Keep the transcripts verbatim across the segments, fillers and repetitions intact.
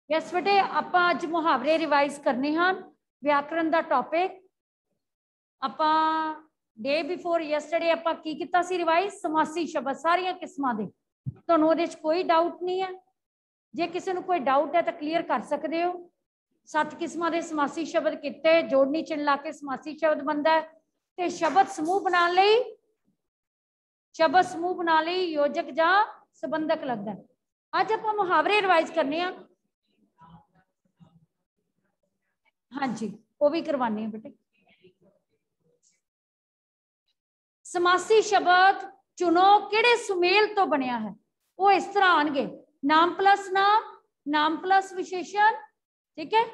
Yes बेटे आपां अज मुहावरे रिवाइज करने हैं। व्याकरण का टॉपिक आपां डे बिफोर यस्टरडे आपां की कीता सी रिवाइज समासी शब्द सारिया किस्मां दे। तुहानूं उहदे च कोई डाउट नहीं है। जे किसी नूं कोई डाउट है तो क्लीयर कर सकते हो। सत्त किस्मां दे समासी शब्द किते जोड़नी चिन्ह ला के समासी शब्द बनता है। तो शब्द समूह बनाने लई शब्द समूह बनाने लई योजक जां संबंधक लगता है। अज आपां मुहावरे रिवाइज करने हैं। हाँ जी वो भी करवाने हैं बेटे। समासी शब्द चुनो किहड़े सुमेल तो बनिया है। वो इस तरह आएंगे नाम प्लस नाम नाम प्लस विशेषण। ठीक है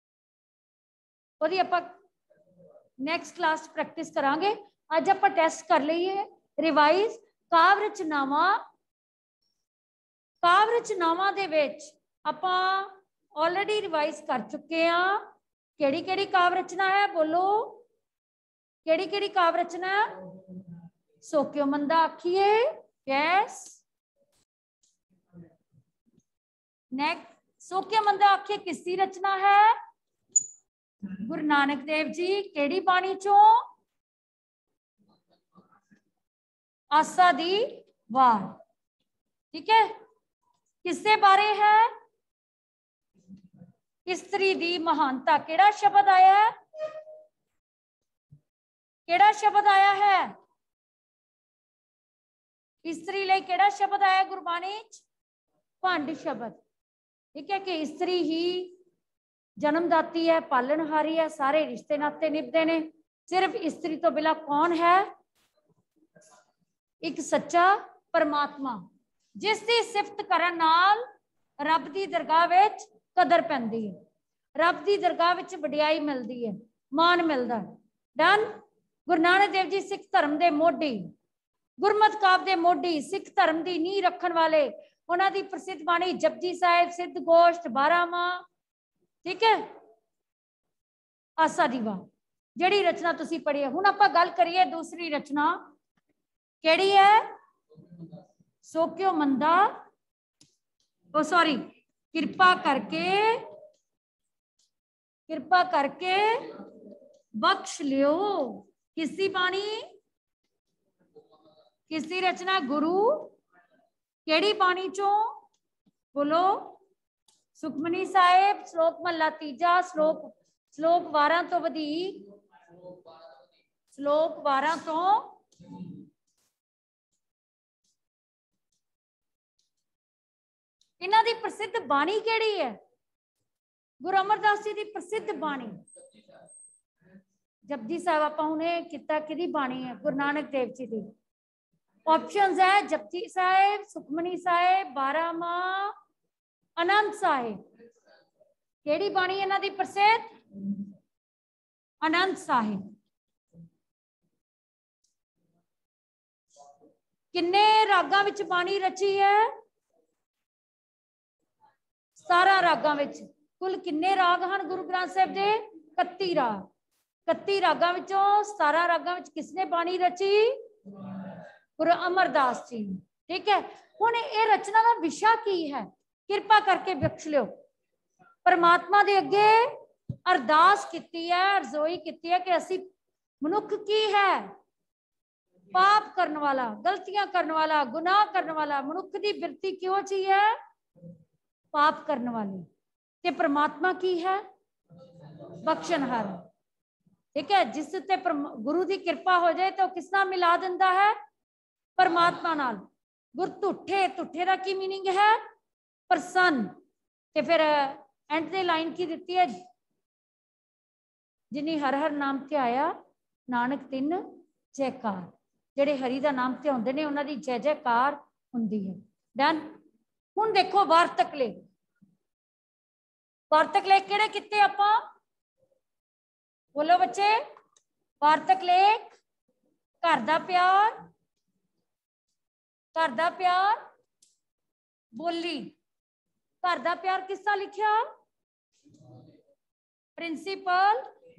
वो नैक्सट क्लास प्रैक्टिस करांगे। अज आप टेस्ट कर लीए रिवाइज काव्य रचनावां। काव्य रचनावां दे विच आपां ऑलरेडी रिवाइज कर चुके हैं। केड़ी केड़ी काव्य रचना है बोलो केड़ी केड़ी काव्य रचना है। सोक्यो मंदा आखिए यस नेक्स्ट सोक्यो मंदा आखिए किसकी रचना है। गुरु नानक देव जी केड़ी बाणी चो आसा दी वार। ठीक है किससे बारे है स्त्री दी महानता। केड़ा शब्द आया है केड़ा शब्द आया है स्त्री लई केड़ा शब्द आया गुरबाणी भंड शब्द। ठीक है कि स्त्री ही जन्मदाती है पालनहारी है सारे रिश्ते नाते निभते ने। सिर्फ स्त्री तो बिना कौन है एक सच्चा परमात्मा जिसकी सिफत करन नाल रब की दरगाह विच कदर पैंदी है। रब की दरगाह विच वडियाई मिलती है मान मिलता है। डन गुरु नानक देव जी सिख धर्म के मोढी गुरमत काव्य के मोढी सिख धर्म की नींह रखन वाले उन्हां दी प्रसिद्ध बाणी जपजी साहिब सिद्ध गोष्ठ बारामा। ठीक है आसा दी वार जिहड़ी रचना तुसीं पढ़ी है। हुण आपां गल करिए दूसरी रचना केड़ी है सोक्यो मंदा ओ सॉरी कृपा करके कृपा करके बख्श लियो। किसकी बाणी किसकी रचना गुरु केड़ी बाणी चो बोलो सुखमनी साहिब श्लोक महला तीजा श्लोक श्लोक बारह तो वधीक श्लोक बारह तो इन्हां दी प्रसिद्ध बाणी केड़ी है गुरु अमरदास जी की प्रसिद्ध बाणी जपजी साहिब। आप हुणे किता किहदी बाणी है गुरु नानक देव जी की। ऑप्शंस है जपजी साहिब सुखमनी साहिब बारामा आनंद साहिब। केड़ी बाणी इन्हां दी प्रसिद्ध आनंद साहिब। किन्ने रागां विच बाणी रची है सतारह रागां विच। कुल किन्ने राग हैं गुरु ग्रंथ साहिब दे इकत्ती राग। इकत्ती रागां विचों सतारह रागां विच किसने बाणी रची गुरु अमरदास जी। ठीक है हुण ये रचना का विषय की है कृपा करके बख्श लियो। परमात्मा दे अगे अरदास कीती है अरजोई कीती है कि असी मनुख की है पाप करने वाला गलतियां करने वाला गुनाह करने वाला मनुख की बिरती क्यों जी है पाप करने वाली। ते परमात्मा की है बख्शनहार। ठीक है जिस ते गुरु की कृपा हो जाए तो किस नाल मिला दिंदा है परमात्मा नाल। गुर झूठे झूठे का की मीनिंग है प्रसन्न। ते फिर एंड दे लाइन की दिती है जिन्नी हर हर नाम ध्याया नानक तिन जयकार। जेडे हरि का नाम ध्याउंदे ने उन्हां दी जय जयकार हुंदी है। डन हुण देखो वार्तक लेख वार्तक लेख किहड़े किते आपां बोलो बच्चे। वार्तक लेख घर दा प्यार घर दा प्यार बोली। घर दा प्यार किसदा लिखिया प्रिंसीपल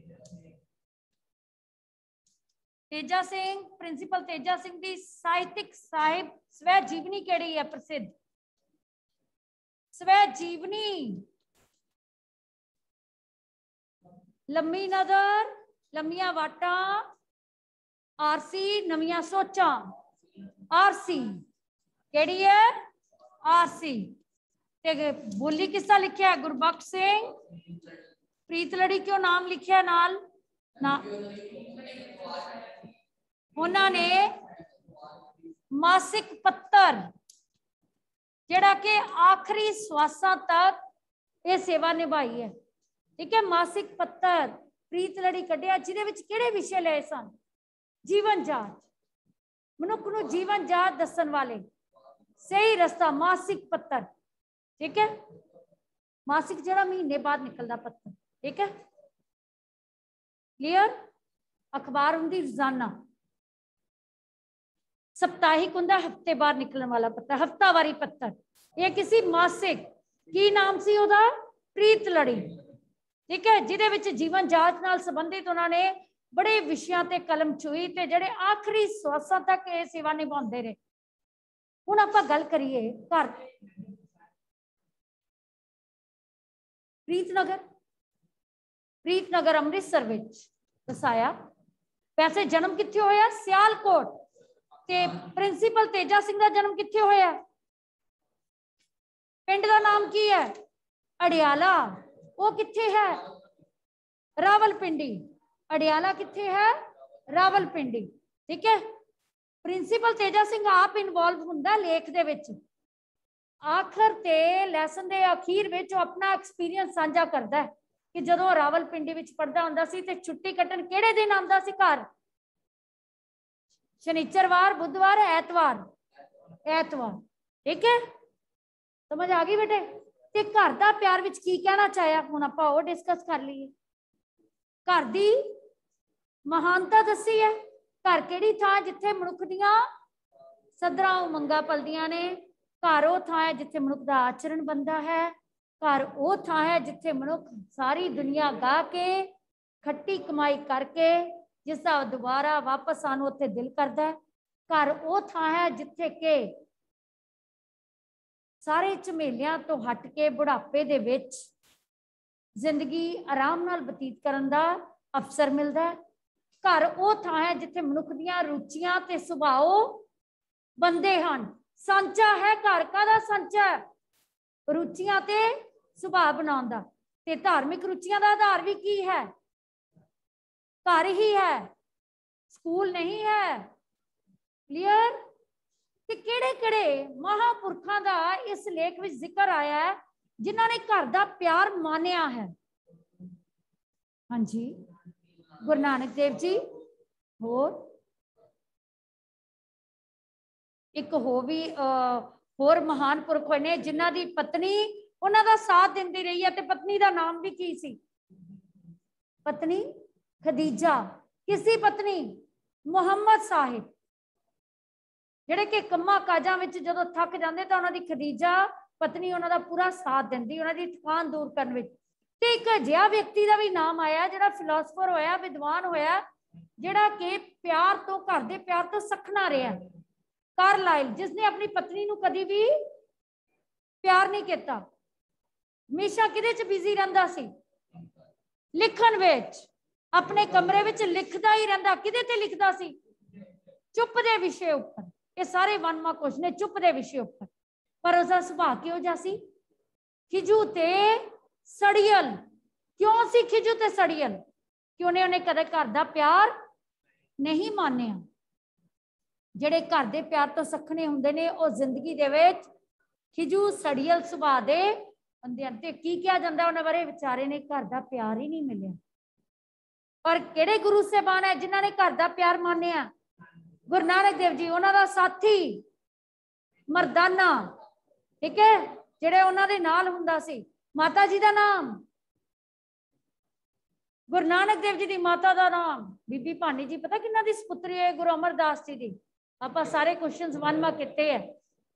तेजा सिंह प्रिंसीपल तेजा सिंह की साहित्यिक साहिब स्वै जीवनी केड़ी है प्रसिद्ध स्वै जीवनी लम्मी नजर, लम्मिया वाटा, आरसी, नवियां सोचा। आरसी केड़ी है? आरसी। ते बोली किसका लिखा है? गुरबख्श सिंह। प्रीतलड़ी क्यों नाम लिखा नाल ना? उन्होंने मासिक पत्तर जेड़ा के आखिरी श्वासा तक ये सेवा निभाई है। ठीक है, मासिक पत्तर प्रीतलड़ी कढ़िया जिहदे विच किहड़े विषय लए सन? जीवन जाच, मनुख नूं जीवन जाच दसन वाले, सही रस्ता, मासिक पत्तर। ठीक है, मासिक जरा महीने बाद निकलता पत्तर। ठीक है, क्लियर? अखबार हुंदी रोजाना, सप्ताहिक हुंदा हफ्ते बाद निकलने वाला पत्तर, हफ्तावारी पत्तर। ये किसी मासिक, की नाम सी उहदा? प्रीतलड़ी। ठीक है, जिहदे विच जीवन जाच नाल संबंधित उन्होंने बड़े विषयां ते कलम छुई ते जेड़े आखिरी श्वासां तक ये सेवा निभाउंदे रहे। हुण आपां गल करिए घर प्रीतनगर, प्रीतनगर अमृतसर विच वसाया। वैसे जन्म कित्थे होया? सियालकोट। ते प्रिंसीपल तेजा सिंह दा जन्म कित्थे होया? पिंड दा नाम की है? अडियाला। वो कित्थे है? रावलपिंडी। अडियाला कित्थे है? रावलपिंडी। ठीक है, प्रिंसीपल तेजा सिंह आप इनवॉल्व हुंदा लेख दे विच। आखिर ते लैसन दे अखीर विच अपना एक्सपीरियंस साझा करदा है कि जदों रावलपिंडी विच पढ़दा हुंदा सी ते छुट्टी कट्टण किहड़े दिन आंदा सी घर? शनिचरवार, बुधवार, ऐतवार। ऐतवार। ठीक है, समझ आ गई बेटे? ते घर दा प्यार विच की कहना चाहया हुण आपां ओह डिस्कस कर लईए। घर दी महानता दसी है। घर किहड़ी थां जिथे मनुख दियां सदरां उमंगां पलदियां ने। घर वो थां है जिथे मनुख दा आचरण बनता है। घर वो थां है जिथे मनुख सारी दुनिया गा के खट्टी कमाई करके जिसका दोबारा वापस आने उत्थे दिल करता है। घर वो थां है जिथे के सारे झमेलियां तो हट के बुढ़ापे दे विच जिंदगी आराम नाल बतीत करन दा अवसर मिलता है। घर वो थां है जिथे मनुख दियां रुचियां ते सुभाव बनते हैं। सांचा है घर का सांचा, रुचियां ते सुभाव बनाउण दा। ते धार्मिक रुचियां दा आधार भी की है? घर ही है, स्कूल नहीं है। क्लियर? ते किहड़े किहड़े महापुरखों का इस लेख में जिक्र आया है जिन्होंने घर का प्यार मानिया है? हाँ जी, गुरु नानक देव जी। होर एक हो भी होर महान पुरख ने जिन्हों की पत्नी उन्हों का साथ देंदी रही है। ते पत्नी का नाम भी की सी? पत्नी खदीजा। किसी पत्नी? मुहम्मद साहिब, जेड़े कि कम्मा काजा विच जदों थक जाते तो उन्होंने खदीजा पत्नी उन्होंने पूरा साथ देंदी, उन्होंने थकान दूर करने विच। ते एक अजिहा व्यक्ति का भी नाम आया जिहड़ा फिलोसफर होया, विद्वान होया, जिहड़ा कि प्यार तो घर दे प्यार तो सखना रहा, कारलाइल, जिसने अपनी पत्नी नूं कदी भी प्यार नहीं किया। हमेशा किहदे च बिजी रहिंदा सी? लिखण विच। अपने कमरे विच लिखदा ही रहिंदा। किहदे ते लिखदा सी? चुप दे विषय उपर। ये सारे वनमा क्वेश्चन ने चुप दे विषय उपर। पर उसका सुभाव किहो जिहा सी? खिजू ते सड़ियल। क्यों सी खिजू ते सड़ियल? कि उन्हें उन्हें कदे घर दा प्यार नहीं मानिया। जिहड़े घर दे प्यार तो सखने हुंदे ने वो जिंदगी दे विच खिजू सड़ियल सुभाव दे बंदे हन। ते की कहा जांदा उन्हां बारे? विचारे ने घर दा प्यार ही नहीं मिलिया। पर किहड़े गुरु साहबान है जिन्हां ने घर दा प्यार मानिया? गुरु नानक देव जी। उन्हां दा साथी मरदाना, ठीक है, जिहड़े उन्हां दे नाल हुंदा सी। माता जी दा नाम? गुरु नानक देव जी की माता का नाम बीबी भानी जी। पता किन्ना दी सपुत्री है? गुरु अमरदास जी की। आप सारे क्वेश्चन वनवा किते है।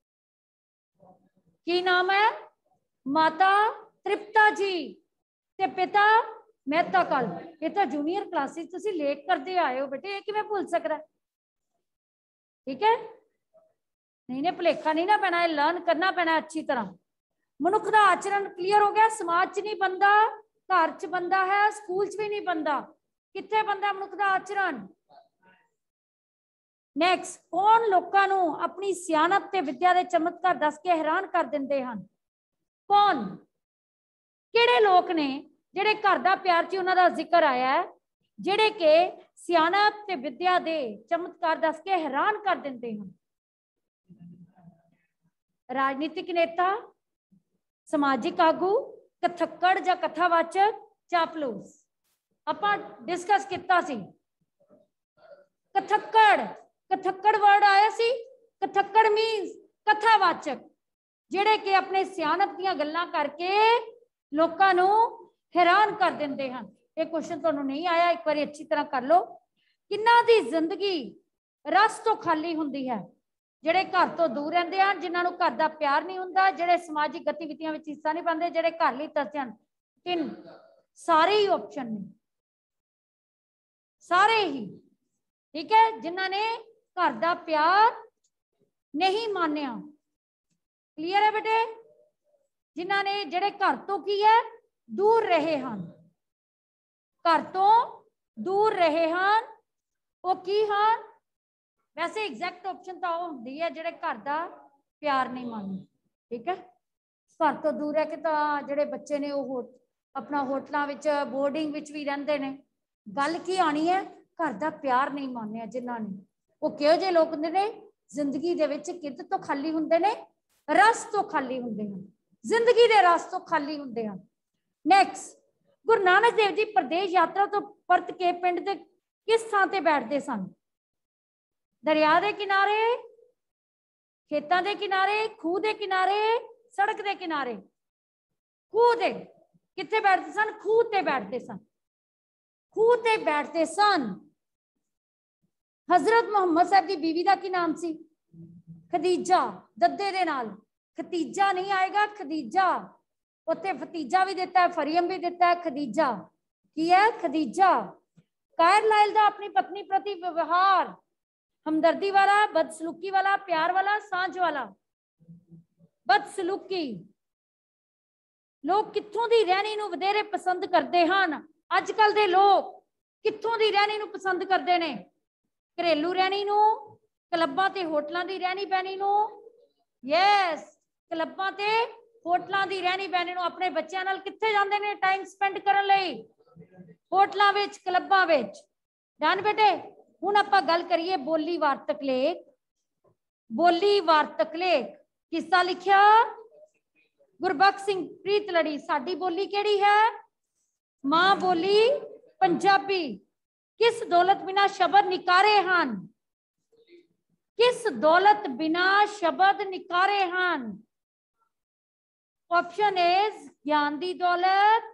की नाम है? माता तृप्ता जी ते पिता मेहता कल। ये तो जूनियर क्लासिस तुसी लेट करते आए हो बेटे, ये किवें भूल सकदा? ठीक है, नहीं ने भुलेखा नहीं ना पैना, लर्न करना पैना अच्छी तरह। मनुख का आचरण क्लीयर हो गया, समाज च नहीं बनता घर च बनता है, स्कूल च भी नहीं बनता। कित्थे बनता मनुख दा आचरण? नैक्सट, कौन लोगों नू अपनी सियानत ते विद्या दे चमत्कार दस के हैरान कर दिंदे हन? कौन, किहड़े लोग ने जिहड़े घर दा प्यार च उन्हां दा जिक्र आया है, जिहड़े के सियानत ते विद्या दे चमत्कार दस के हैरान कर दिंदे हन? राजनीतिक नेता, समाजिक आगू, कथक्कड़ या कथावाचक, चापलूस। आपां डिस्कस किया सी कथक्कड़, कथक्कड़ वर्ड आया सी। कथक्कड़ मीन्स कथावाचक, जिहड़े कि अपने सियानत दीयां गल्लां करके लोकां नू हैरान कर दिंदे हन। ये क्वेश्चन तुहानू नहीं आया, एक बार अच्छी तरह कर लो। किन्हां दी जिंदगी रस तो खाली हुंदी है? जिहड़े घर तो दूर रहिंदे हन, जिन्हां नू घर दा प्यार नहीं हुंदा, जिहड़े समाजिक गतिविधियां विच हिस्सा नहीं पांदे, जिहड़े घर लई तरसदे हन। तीन सारे ही ऑप्शन ने, सारे ही ठीक है, जिन्हां ने घर दा प्यार नहीं मानिया। क्लियर है बेटे? जिन्हां ने जिहड़े घर तो की है दूर रहे हन, घर तो दूर रहे हन, वो की हन? वैसे एग्जैक्ट ऑप्शन तो वो होंदी है जिहड़े घर दा प्यार नहीं मानते। ठीक है, घर तो दूर है कि तो जिहड़े बच्चे ने वो अपना होटलों विच बोर्डिंग विच भी रहिंदे ने। गल की आनी है, घर दा प्यार नहीं मानिया जिन्हां ने, वो किहो जिहे लोग हुंदे ने? जिंदगी दे विच कित तो खाली हुंदे ने? रस तो खाली हुंदे हन, जिंदगी दे रस तो खाली हुंदे हन। नैक्सट, गुरु नानक देव जी प्रदेश यात्रा तो परत के पिंड दे किस थां ते बैठदे सन? दरिया दे किनारे, खेतां दे किनारे, खूह दे किनारे, सड़क दे किनारे? खूह दे। कित्थे बैठदे सन? खूह ते बैठदे सन, खूह ते बैठदे सन। हजरत मुहम्मद साहब की बीवी का की नाम सी? खदीजा, दद्दे दे नाल। खतीजा नहीं आएगा, खदीजा। उत्ते फतीजा भी दिता है, फरीम भी दिता है, खदीजा की है? खदीजा। कायरलाइल दा अपनी पत्नी प्रति व्यवहार हमदर्दी वाला, बदसलूकी वाला, प्यार वाला, सांझ वाला? बदसलूकी। लोग कित्थों दी रहनी नूं वधेरे पसंद करते हैं? अजकल दे लोग कित्थों दी रहनी नूं पसंद करते हैं? घरेलू रहनी नूं, क्लबां ते होटलां दी रहनी बहनी नूं? यस, क्लबां ते होटलां दी रहनी बहनी नूं। अपने बच्चों नाल कित्थे जांदे ने टाइम स्पेंड करन लई? होटलां विच, क्लबां विच। डन बेटे? हुण आपां गल करिए बोली वार्तक लेख। बोली वार्तक लेख किसदा लिखिया? गुरबख्श सिंह प्रीतलड़ी। साडी बोली केड़ी है? मां बोली पंजाबी। किस दौलत बिना शब्द निकारे हन? किस दौलत बिना शब्द निकारे हन? ऑप्शन इज ज्ञान दी दौलत,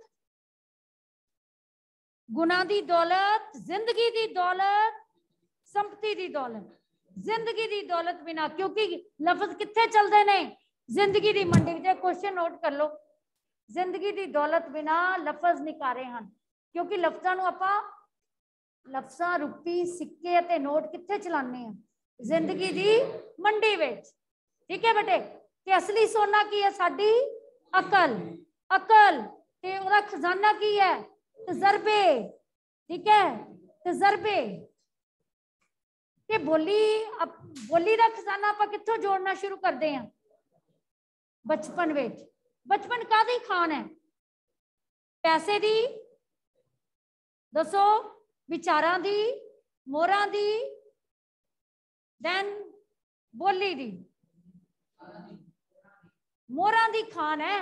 गुना दी दौलत, जिंदगी दी दौलत, संपत्ति दी दौलत। जिंदगी दी दौलत बिना, क्योंकि लफ्ज कित्थे चलते ने? जिंदगी दी मंडी विच। क्वेश्चन नोट कर लो, जिंदगी दी दौलत बिना लफज निकारे हैं, क्योंकि लफ्जां नूं आपां लफ्जां रुपी सिक्के ते नोट कित्थे चलाने हैं? जिंदगी दी मंडी विच। ठीक है बेटे? ते असली सोना की है? साडी अकल। अकल ते उहदा खजाना की है? तजर्बे। ठीक है, तजर्बे। ते बोली, बोली दा खजाना आपां कित्थों जोड़ना शुरू करते हैं? बचपन विच। बचपन कादी खान है? पैसे दी, दसो, विचारां दी, मोहरां दी, दैन बोली दी? मोहरां दी खान है।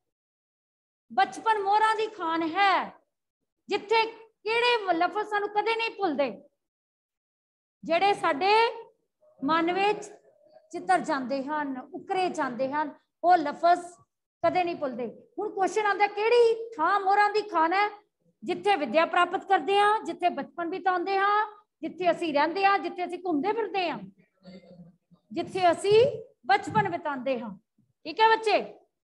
बचपन मोहरां दी खान है, जिथे किहड़े लफज सानू कदे नहीं भुलदे, जिहड़े साडे मन विच चितर जांदे हन, उकरे जांदे हन, वो लफज कदे नहीं भुलते। हुण क्वेश्चन आंदा किहड़ी थां मोहरां दी खान है? जिथे विद्या प्राप्त करते हैं, जिथे बचपन बिताते हैं, जिथे असीं रहिंदे हैं, जिथे असीं घूमते फिरते हैं, जिथे असीं बचपन बिताते हैं। ठीक है बच्चे?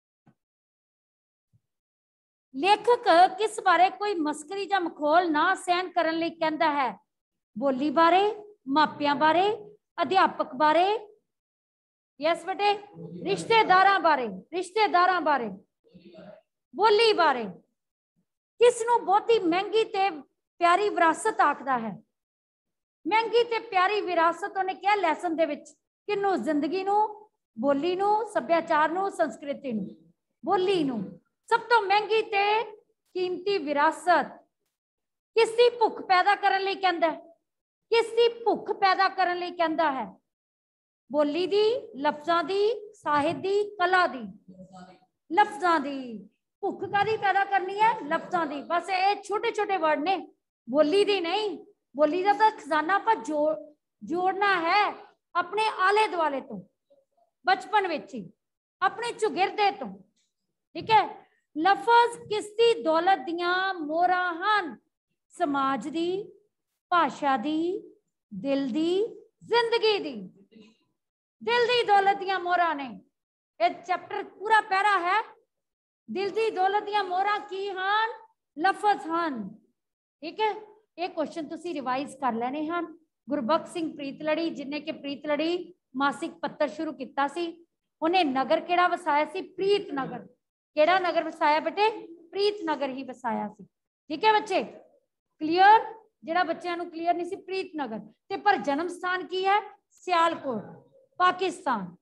लेखक किस बारे कोई मस्करी या मखौल ना सहन करन लई कहंदा है? बोली बारे, मापियां बारे, अध्यापक बारे? यस बेटे? रिश्तेदारां बारे। रिश्तेदारां बारे, बोली बारे। किस नूं बहुती महंगी ते प्यारी विरासत आखदा है। महंगी ते प्यारी विरासत उन्हें क्या लैसन दे विच किनू, जिंदगी नूं, बोली नूं, सभ्याचार नूं, संस्कृति नूं। बोली नूं सब तो महंगी ते कीमती विरासत किसदी भुख पैदा करने लई कहंदा है, किसदी भुख पैदा करने लई कहंदा है। बोली दी, लफ्जां दी, साहित्य दी, कला दी। लफ्जां दी भुख कादी पैदा करनी है, लफ्जां दी। बस ये छोटे छोटे वर्ड ने, बोली दी नहीं। बोली का तो खजाना आप जोड़ जोड़ना है अपने आले दुआले तो, बचपन विच ही, अपने चुगिरदे तो। ठीक है। लफज किसदी दौलत दियां मोहरां हन, समाज दी, भाषा दी, दिल दी, जिंदगी दी। दिल दी दौलत दियां मोहरां ने। ये चैप्टर पूरा पैरा है, दिल दी दौलत दियां मोहरां की हन, लफज हन। ठीक है। ये क्वेश्चन तुसी रिवाइज कर लेने हैं। गुरबख्श सिंह प्रीतलड़ी जिन्हें कि प्रीतलड़ी मासिक पत्र शुरू किया सी, उन्हें नगर केड़ा वसाया सी, प्रीत नगर। केड़ा नगर वसाया बेटे, प्रीत नगर ही वसाया सी। ठीक है बच्चे, क्लियर। जेड़ा बच्चों को क्लियर नहीं सी, प्रीत नगर। ते पर जन्म स्थान की है, सियालकोट, पाकिस्तान।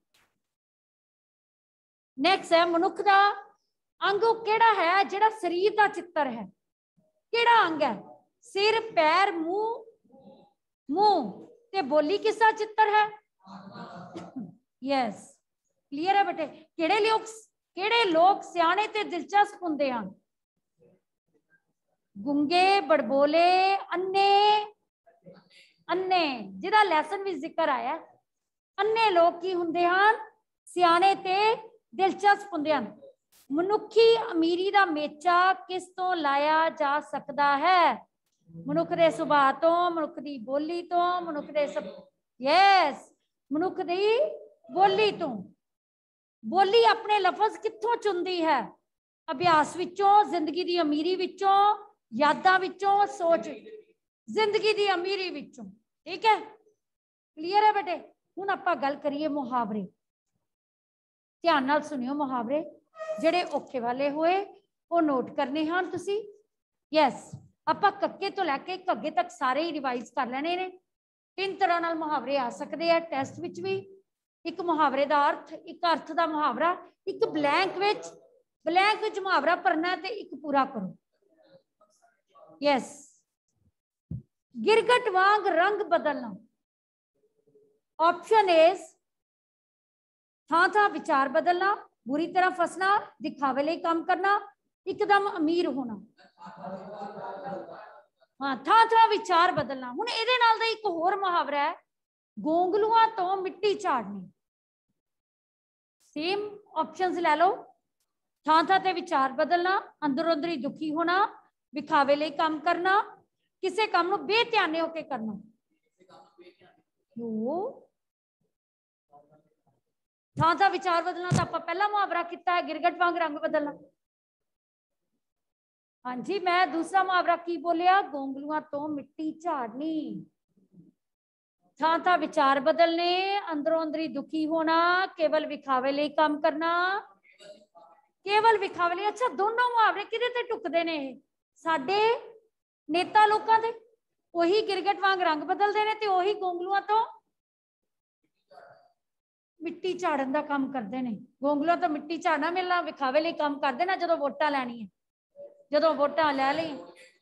नेक्स्ट है मनुख दा अंग केड़ा है जेड़ा शरीर का चित्र है। केड़ा अंग है, सिर, पैर, मुंह, मुंह ते बोली किसका चित्र है। यस, क्लियर है बेटे। केड़े लोग केड़े लोग सियाने ते दिलचस्प हुंदे हन, गुंगे, बड़बोले, अन्ने। अन्ने जिहदा लैसन भी जिक्र आया, अन्ने लोग की हुंदे हन, सियाने ते दिलचस्प हुंदे हन। मनुखी अमीरी दा मेचा किस तो लाया जा सकता है, मनुख दे सुभाव तो, मनुख दी बोली तो, मनुख दे सब। यस, मनुख दी बोली तो। बोली अपने लफज कित्थों चुनदी है, अभ्यास विचों, जिंदगी दी अमीरी विचों, यादां विचों, सोच, जिंदगी दी अमीरी विचों। ठीक है, क्लियर है बेटे। हुण आपां गल करिए मुहावरे। ध्यान नाल सुनियो, मुहावरे जेड़े औखे वाले होए वो नोट करने हैं तुसी। यस, आपां कक्के तो लैके घग्गे तक सारे ही रिवाइज कर लेने ने। तीन तरह नाल मुहावरे आ सकते हैं टेस्ट विच भी। एक मुहावरे का अर्थ, एक अर्थ का मुहावरा, एक ब्लैंक विच ब्लैंक विच मुहावरा भरना ते एक पूरा करो। यस, गिरगट वांग रंग बदलना। ऑप्शन इज थां थां विचार बदलना, बुरी तरह फसना, दिखावे लिए काम करना, एकदम अमीर होना। हाँ, थां थां विचार बदलना। हुण इहदे नाल दा एक होर मुहावरा है, गोंगलुआं तो मिट्टी झाड़नी। सेम ऑप्शंस ले लो। थां थां ते विचार बदलना, अंदरों अंदर ही दुखी होना, विखावे लिए काम करना, किसी काम नूं बेध्याने होके करना। थां थां विचार बदलना तो आपां पहला मुहावरा किया है, गिरगट वांग रंग बदलना। हाँ जी, मैं दूसरा मुहावरा की बोलिया, गोंगलुआं तो मिट्टी झाड़नी। थां थां विचार बदलने, अंदरों अंदर ही दुखी होना, केवल विखावे लिए काम करना, केवल विखावे लिए। अच्छा, दोनों मुहावरे किहदे ते टुकदे ने, साडे नेता लोकां दे। वही गिरगट वांग रंग बदलते हैं तो वही गोंगलुआं तो मिट्टी झाड़न का काम करते हैं। गोंगलुआं तो मिट्टी झाड़ना मिलना, विखावे लिए काम करते ना जो वोटां लैनी है, जो वोटां लै ली।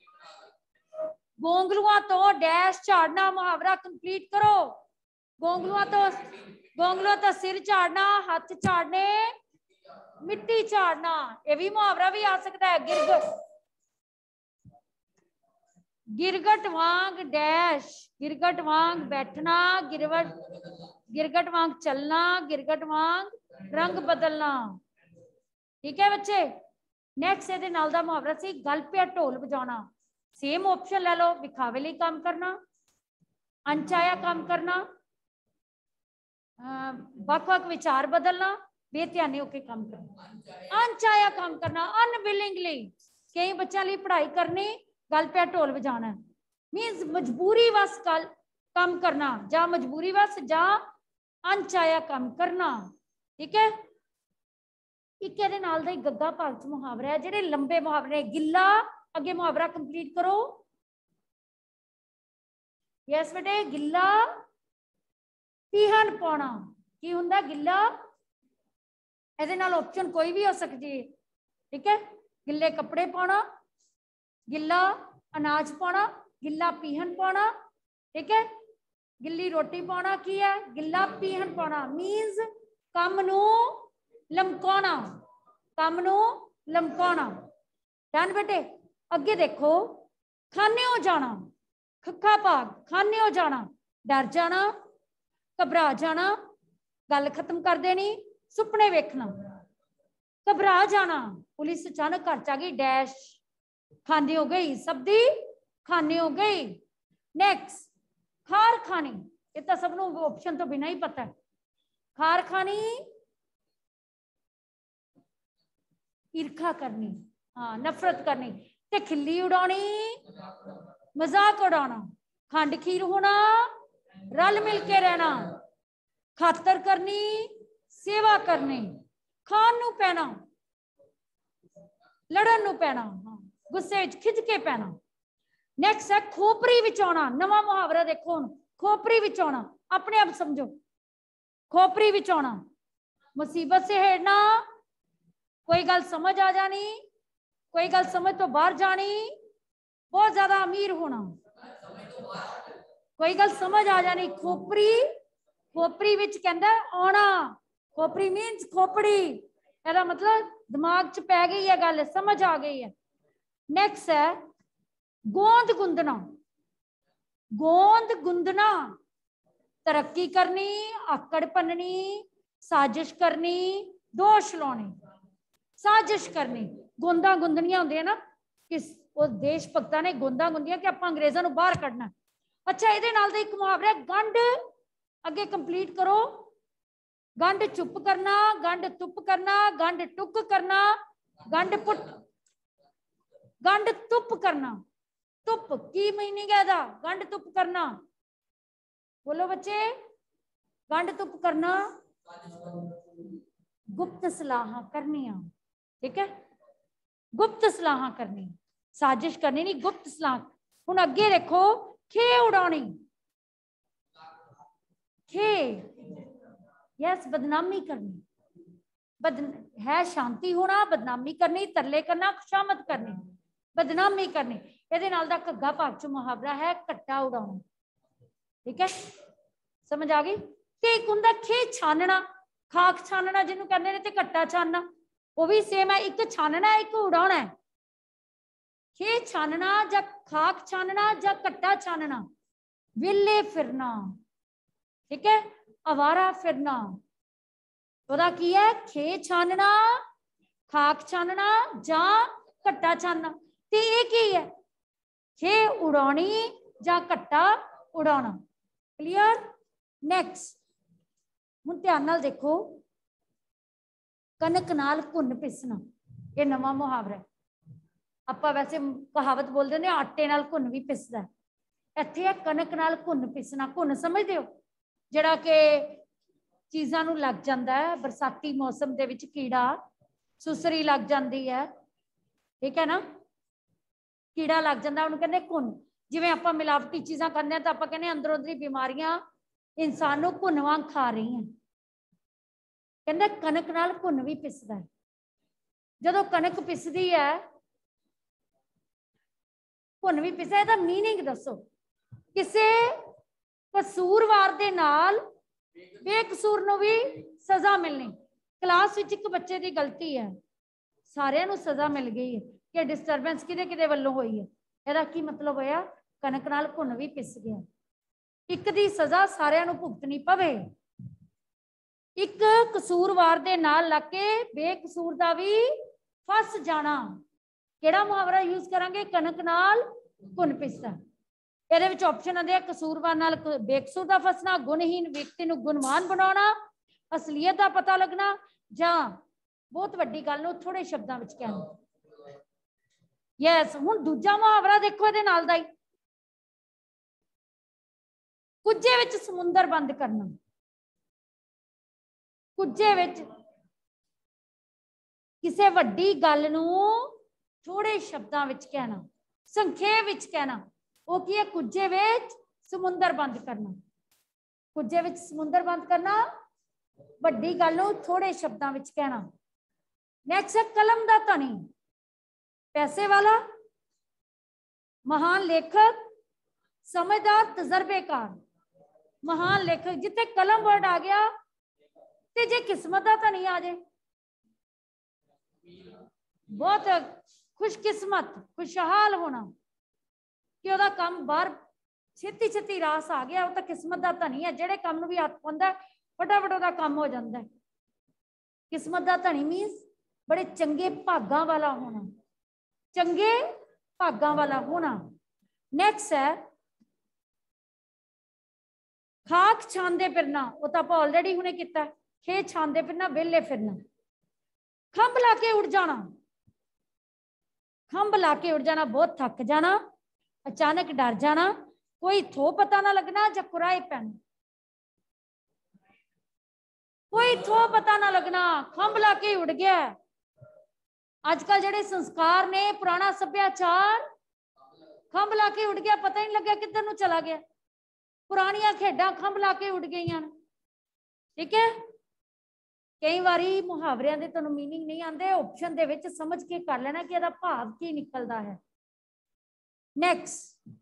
गोंगलुआं तो डैश झाड़ना, मुहावरा कंप्लीट करो। गोंगलुआं तो गोंगलुआं तो सिर झाड़ना, हाथ झाड़ने, मिट्टी झाड़ना। यह भी मुहावरा भी आ सकता है, गिरगट गिरगट वांग डैश, गिरगट वांग बैठना, गिरगट गिरगट वांग चलना, गिरगट वांग रंग बदलना। ठीक है बच्चे। नेक्स्ट ये नाल दा मुहावरा सी, गल पे ढोल बजाना। सेम ऑप्शन ले लो, विखावे लिए काम करना, अनचाया काम करना, वख-वख विचार बदलना, बेध्याने होके काम करना। अनचाया काम करना, अनविलिंगली। कई बच्चों लिए पढ़ाई करनी, गल पे ढोल बजाना, मीनस मजबूरी वस कल काम करना, जा मजबूरी वस जा अनचाया काम करना। ठीक है। एक ये नाल दा गग्गा भाग च मुहावरा है, जेडे लंबे मुहावरे, गिला अगे मुहावरा कंप्लीट करो। यस बेटे, गिला पीहन पाना की हुंदा? गिला, ਇਹਦੇ ਨਾਲ ऑप्शन कोई भी हो सकती है, ठीक है। गिले कपड़े पाना, गिला अनाज पाना, गिला पीहन पाना, ठीक है। गिल्ली रोटी पाना की है? गिला पीहन पाना मीनस काम नू लमकाना, काम नू लमकाना। डन बेटे। अगे देखो, खाने हो जाना, खखा भाग, खाने हो जाना, डर जाना, घबरा जाना, गल खत्म कर देनी, सुपने वेखना। घबरा जाना, पुलिस अचानक घर च आ गई, डैश खाने हो गई, सबदी खाने हो गई। नेक्स्ट, खार खानी, ये तो सबनों ऑप्शन तो बिना ही पता है। खार खानी, ईर्खा करनी, हाँ नफरत करनी। ते खिल्ली उड़ानी, मजाक उड़ाना। खंड खीर होना, रल मिल के रहना। खातर करनी, सेवा करनी। खान नू पैना, लड़न नू पैना, हाँ गुस्से विच खिज के पैना। नेक्स्ट है खोपरी विच आना। नवा मुहावरा देखो हुण, खोपरी विच आना, अपने आप समझो। खोपरी विच आना, मुसीबत से हेड़ना, कोई गल समझ आ जानी, कोई गल समझ तो बाहर जानी, बहुत ज्यादा अमीर होना, कोई गल समझ आ जानी। खोपरी, खोपरी विच कहंदा आना, खोपरी मीन्स खोपड़ी, ਇਹਦਾ मतलब दिमाग च पै गई है गल, समझ आ गई है। नेक्स्ट है गोंद गुंदना। गोंद गुंदना, तरक्की करनी, आकड़ भननी, साजिश करनी, दोष लाने। साजिश करनी, गोंदा गुंदनियां होंदियां ना, किस वो देश भगतां ने गोंदा गुंदियां कि आपां अंग्रेजां नूं बाहर कढना। अच्छा, इहदे नाल दा एक मुहावरा गंढ, अगे कंप्लीट करो। गंढ चुप करना, गंढ तुप करना, गंढ टुक करना, गंढ पुट, गंढ तुप करना। तुप की मीनिंग है दा? गंढ तुप करना, बोलो बच्चे। गंढ तुप करना, गुप्त सलाहां करनियां, ठीक है। गुप्त सलाहां करनी, साजिश करनी नहीं, गुप्त सलाह। हुण अगे देखो, खे उड़ानी। खे, यस बदनामी करनी, बद है शांति होना, बदनामी करनी, तरले करना, खुशामद करनी, बदनामी करनी। ये नाल दा घग्गा भाग च मुहावरा है कट्टा उड़ाना, ठीक है, समझ आ गई। ते एक हुंदा खे छानना, खाक छानना जिन्हों कहते हैं, ते कट्टा छानना, वो भी सेम है। एक छानना है, एक उड़ाना है। खे छानना या खाक छानना या कट्टा छानना, विले फिरना, ठीक है, आवारा फिरना। ओदा की है? खे छानना, खाक छानना या कट्टा छानना। ते ये की है? खे उड़ानी या कट्टा उड़ाना। क्लियर? नेक्स्ट, हुण ध्यान नाल देखो, कनक नाल घुन पिसना, ये नवा मुहावरा है। आपां वैसे कहावत बोलते हैं आटे नाल घुन भी पिसदा है, इत्थे है कनक नाल घुन पिसना। घुन समझदे हो? जिहड़ा कि चीज़ां नूं लग जांदा है, बरसाती मौसम दे विच कीड़ा, सुसरी लग जाती है, ठीक है ना, कीड़ा लग जाता, उन्होंने कहते घुन। जिवें आपां मिलावटी चीज़ां खांदे हां तां आपां कहने अंदरों अंदरी बीमारियां इंसान नूं घुन वांग खा रही हैं। कहंदे कनक नाल घुन भी पिसदा है। जदों कनक पिसदी है, घुन भी पिसदा, इहदा मीनिंग दसो। किसे कसूरवार दे नाल बेकसूर नूं भी सज़ा मिलनी। क्लास विच एक बच्चे की गलती है, सारियां नूं सज़ा मिल गई है कि डिस्टरबेंस किदे किदे वल्लों होई है। इहदा की मतलब होया? कनक नाल घुन भी पिस गया। एक दी सज़ा सारियां नूं भुगतनी पवे, एक कसूरवार दे नाल लग के बेकसूर दा भी फस जाना। किहड़ा मुहावरा यूज करांगे? कनक नाल घुन पिसदा। ਇਹਦੇ ਵਿੱਚ ऑप्शन आते हैं कसूरवार नाल बेकसूर दा फसना, गुणहीन व्यक्ति नूं गुणवान बनाना, असलीयत दा पता लगना, जां बहुत वड्डी गल नूं थोड़े शब्दां विच कहना। यस, हुण दूजा मुहावरा देखो इहदे नाल दा ही, कुज्जे विच समुंदर बंद करना। कुज्जे विच किसी वड्डी गल नूं थोड़े शब्दों विच कहना, संखेप विच कहना। वो की है? कुजे विच समुंदर बंद करना। कुजे विच समुंदर बंद करना, वड्डी गल नूं थोड़े शब्दों विच कहना। नैक्सट है कलम दा धनी, पैसे वाला, महान लेखक, समझदार, तजर्बेकार। महान लेखक, जिथे कलम वर्ड आ गया ते जे किस्मत दा धनी आ जाए, बहुत खुशकिस्मत, खुशहाल होना कि वह काम बाहर छेती छेती रास आ गया, वो तो किस्मत का धनी है। जेड़े काम नूं भी हथ पाउंदा फटाफट उहदा काम हो जाता है। किस्मत का धनी मीनस बड़े चंगे भागां वाला होना, चंगे भागां वाला होना। नैक्सट है खाक छांदे फिरना, वो तो आप ऑलरेडी हुणे किया। खेत छांदे फिरना, वेले फिरना। खंभ ला के उड़ जाना, खंभ ला के उड़ जाना, बहुत थक जाना, अचानक डर जाना, कोई थो पता ना लगना, या कुराए पैना, कोई थो पता ना लगना, खंभ ला के उड़ गया। आजकल जेडे संस्कार ने, पुराना सभ्याचार, खंभ ला के उड़ गया, पता ही नहीं लगे किधर नूं चला गया। पुरानियां खेडां खंभ ला के उड़ गई। ठीक है, कई बारी मुहावरियां दे तुहानूं मीनिंग नहीं आते, ऑप्शन दे विच समझ के कर लेना कि इहदा भाव की निकलदा है। नेक्स्ट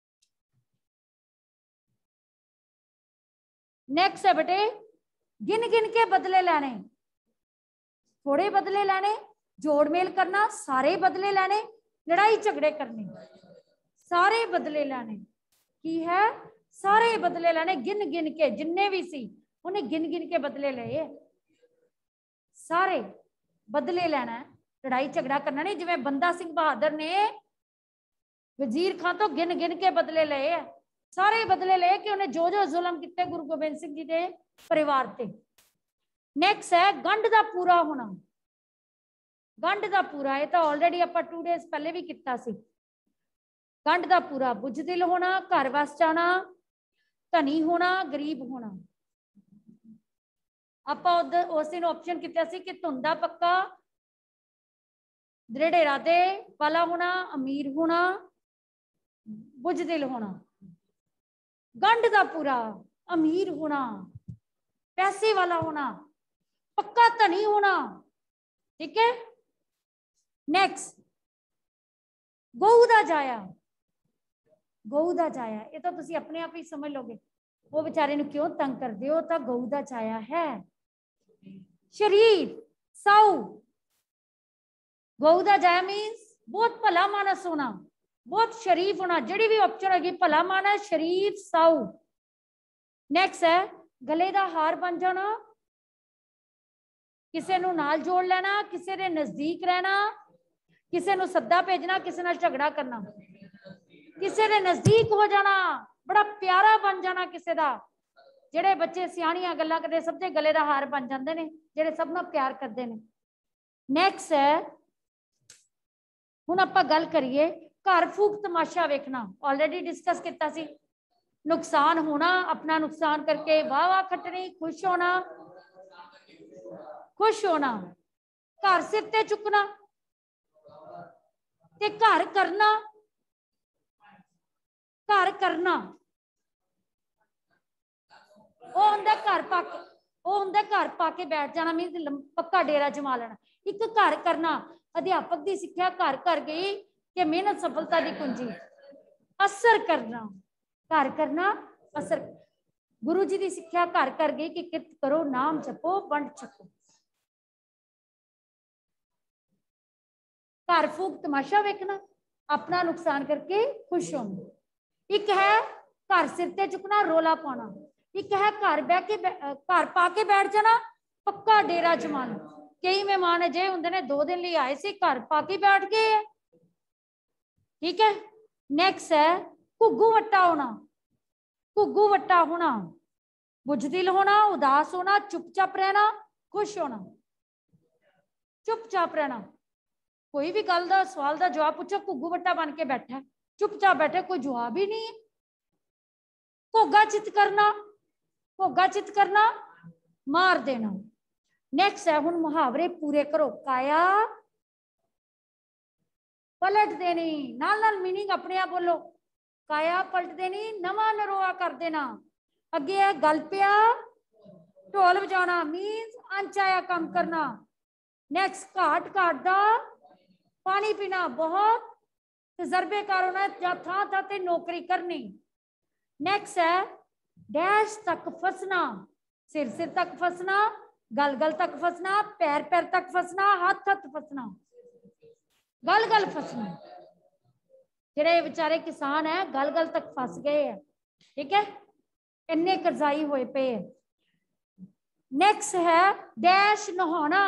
नेक्स्ट है बेटे गिन गिन के बदले लेने, थोड़े बदले लेने, जोड़ मेल करना, सारे बदले लेने, लड़ाई झगड़े करने, सारे बदले लेने। की है? सारे बदले लेने, गिन गिन के, जिन्ने भी सी उन्हें गिन गिन के बदले ले, सारे बदले लेना है, लड़ाई झगड़ा करना नहीं। जिवें बंदा सिंह बहादुर ने वजीर खान तो गिन गिन के बदले ले, सारे बदले ले कि उन्हें जो जो जुल्म किए गुरु गोबिंद सिंह जी के परिवार ते। नैक्सट है गंढ का पूरा होना, गंढ का पूरा, ये तो ऑलरेडी आप टू डेज पहले भी किया सी। गंढ का पूरा, बुझदिल होना, घर वस जाना, धनी होना, गरीब होना। आप उस दिन ऑप्शन किया कि धुंधा पक्का, दृढ़ इरादे वाला होना, अमीर होना, बुझदिल होना। गंढ का पूरा, अमीर होना, पैसे वाला होना, पक्का धनी होना। ठीक है, नेक्स्ट गऊ दा जाया, गऊ दा जाया, ये तो तुसी अपने आप ही समझ लोगे, वो बेचारे नूं क्यों तंग करदे हो, तो गऊ दा जाया है। शरीफ साऊ, गऊ दा जाया मीन्स बहुत भला मानस होना, बहुत शरीफ होना। जिहड़ी भी ऑप्शन होगी भला मानस, शरीफ, साऊ। नेक्स्ट है गले दा हार बन जाना, किसी नूं नाल जोड़ लेना, किसी दे नजदीक रहना, किसी नूं सद्दा भेजना, किसी नाल झगड़ा करना, किसी दे नजदीक हो जाना, बड़ा प्यारा बन जाना किसी दा। जेडे बच्चे सियाणियां गल्लां करदे सब दे गले दा हार बन जांदे ने, जेडे सब नाल प्यार करदे ने। नेक्स्ट है हुण आपां गल करिए घर फूक तमाशा वेखना, ऑलरेडी डिस्कस किया सी। नुकसान होना, अपना नुकसान करके वाह वाह खटनी, खुश होना, खुश होना, घर सिर ते चुकना ते घर करना, घर करना वो हुंदा घर पाके, वो हुंदा घर पाके बैठ जाना, मीन पक्का डेरा जमा लेना। एक घर करना, अध्यापक की सिक्ख्या घर कर गई कि मेहनत सफलता की कुंजी। असर करना, घर करना, असर। गुरु जी की सिक्ख्या घर कर गई कि कित करो, नाम जपो, वंड छको। घर फूक तमाशा वेखना, अपना नुकसान करके खुश होना। एक है घर सिर ते चुकना, रोला पाना। एक है घर बह के घर पाके बैठ जाना, पक्का डेरा जमाना। कई मेहमान अजे होंदे ने दो दिन लिए आए सी, घर पाके बैठ गए है। ठीक है, नेक्स्ट है घुग्गू वट्टा होना, घुग्गू वट्टा होना, बुझदिल होना, उदास होना, चुपचाप रहना, खुश होना। चुपचाप रहना, कोई भी गल का सवाल का जवाब पूछो, घुग्गू वट्टा बन के बैठा, चुपचाप बैठे, कोई जवाब ही नहीं है। घोगा चित करना, घोगा चित करना, मार देना। नेक्स्ट है हुण मुहावरे पूरे करो। काया पलट देनी, नाल नाल मीनिंग अपने आप बोलो, काया पलट देनी, नवा नरोआ कर देना। अगे है गल पिया ढोल बजाना, मीन्स अनचाया काम करना। नेक्स्ट घाट घाट दा पानी पीना, बहुत तजर्बेकार होना या था था ते नौकरी करनी। नेक्स्ट है डैश तक फसना, सिर सिर तक फसना, गल गल तक फसना, पैर पैर तक फसना, हाथ हाथ फसना, गल गल फसना। जेडे बेचारे किसान है गल गल तक फस गए है, ठीक है, इन्ने करजाई होए पे है। नेक्स्ट है डैश नहाना,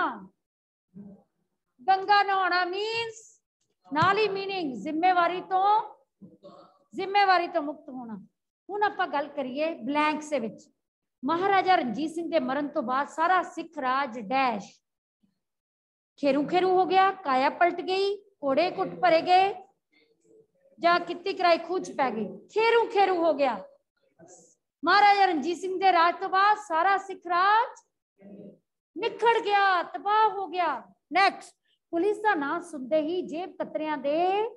गंगा नहाना मीन्स नाल ही मीनिंग जिम्मेवारी तो जिम्मेवारी तो मुक्त होना। हुण आपां गल करिए ब्लैंक्स दे विच। महाराजा रणजीत सिंह के मरण तो बाद सारा सिख राज डैश खेरू खेरू हो गया, काया पलट गई, घोड़े कुट भरे गए, जा कित्ती कराई खूच पै गई, खेरू खेरू हो गया। महाराजा रणजीत सिंह के राज तो बाद सारा सिख राज निखड़ गया, तबाह हो गया। नेक्स्ट पुलिस का नाम सुनते ही जेब कतरिया दे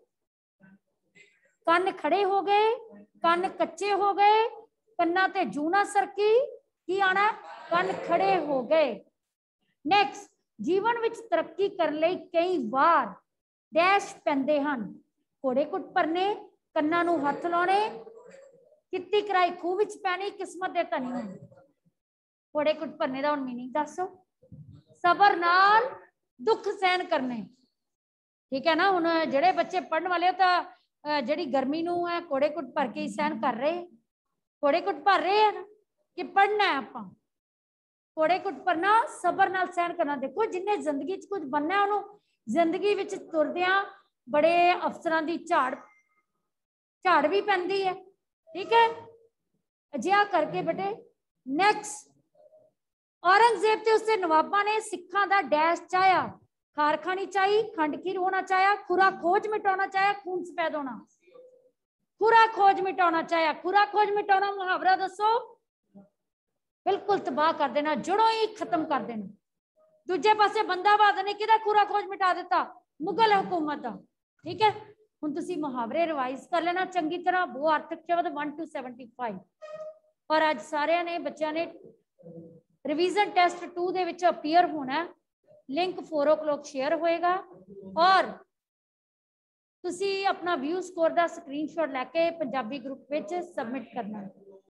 कन खड़े हो गए, कन कच्चे हो गए, कन्ना ते जूना सरकी, की आना कन खड़े हो गए। नेक्स्ट जीवन विच तरक्की करने लई कई बार डैश पैंदे हन, घोड़े कुट भरने, कन्ना नूं हथ लाने, कित्ती कराई खूह विच पैनी, किस्मत दे धनी होने। घोड़े कुट भरने दा हुण मीनिंग दसो। सबर नाल दुख सहन करने, ठीक है ना। हुण जिहड़े बच्चे पढ़न वाले हो तां जिहड़ी गर्मी नूं है घोड़े कुट भर के सहन कर रहे, घोड़े कुट भर रहे हैं ना कि पढ़ना है आपां। घोड़े कुट भरना सबर नाल सहन करना। देखो जिन्हें जिंदगी च कुछ बनना उन्होंने जिंदगी विच तुरदियां बड़े अफसरां दी झाड़ झाड़ भी पैंदी है, ठीक है, अजिहा करके बेटे। नेक्स्ट औरंगजेब ते उसके नवाबा ने सिखा दा डैश चाया, खार खानी चाहिए, खंड खीर होना चाहे, खुरा खोज मिटाना चाहे, खून सफेद होना। खुरा खोज मिटाना चाहे, खुरा खोज मिटाना मुहावरा दसो। बिल्कुल तबाह कर देना, जड़ों ही खत्म कर देना। दूजे पासे बंदा बहादुर ने किहदा खुरा खोज मिटा दिता, मुगल हुकूमत का, ठीक है। हुण तुसीं मुहावरे रिवाइज कर लेना चंगी तरह, वो अर्थक शब्द वन टू सैवनटी फाइव। और अज सारे ने बच्चों ने रिवीजन टेस्ट टू दे विच अपीयर होना, link four o'clock share होएगा और तुसी अपना व्यू स्कोर का स्क्रीनशॉट लैके पंजाबी ग्रुप में सबमिट करना।